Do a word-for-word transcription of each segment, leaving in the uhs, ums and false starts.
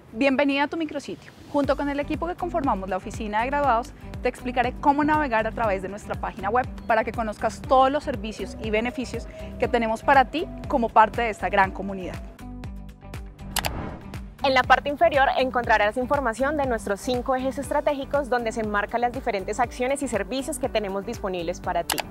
Bienvenida a tu micrositio. Junto con el equipo que conformamos la oficina de graduados, te explicaré cómo navegar a través de nuestra página web para que conozcas todos los servicios y beneficios que tenemos para ti como parte de esta gran comunidad. En la parte inferior encontrarás información de nuestros cinco ejes estratégicos donde se enmarcan las diferentes acciones y servicios que tenemos disponibles para ti.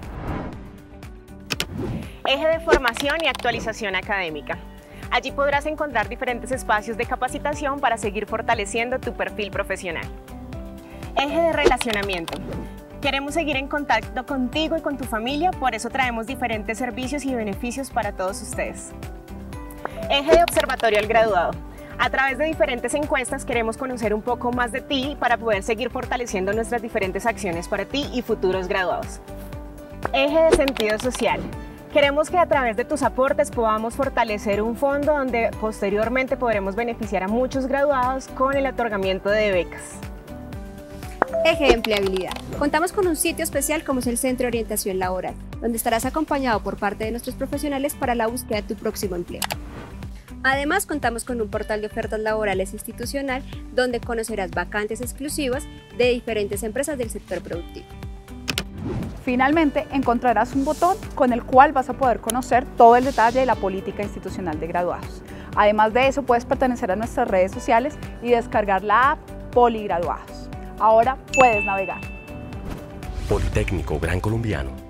Eje de formación y actualización académica. Allí podrás encontrar diferentes espacios de capacitación para seguir fortaleciendo tu perfil profesional. Eje de relacionamiento. Queremos seguir en contacto contigo y con tu familia, por eso traemos diferentes servicios y beneficios para todos ustedes. Eje de observatorio al graduado. A través de diferentes encuestas queremos conocer un poco más de ti para poder seguir fortaleciendo nuestras diferentes acciones para ti y futuros graduados. Eje de sentido social. Queremos que a través de tus aportes podamos fortalecer un fondo donde posteriormente podremos beneficiar a muchos graduados con el otorgamiento de becas. Eje de empleabilidad. Contamos con un sitio especial como es el Centro de Orientación Laboral, donde estarás acompañado por parte de nuestros profesionales para la búsqueda de tu próximo empleo. Además, contamos con un portal de ofertas laborales institucional donde conocerás vacantes exclusivas de diferentes empresas del sector productivo. Finalmente, encontrarás un botón con el cual vas a poder conocer todo el detalle de la política institucional de graduados. Además de eso, puedes pertenecer a nuestras redes sociales y descargar la app Poligraduados. Ahora puedes navegar. Politécnico Gran Colombiano.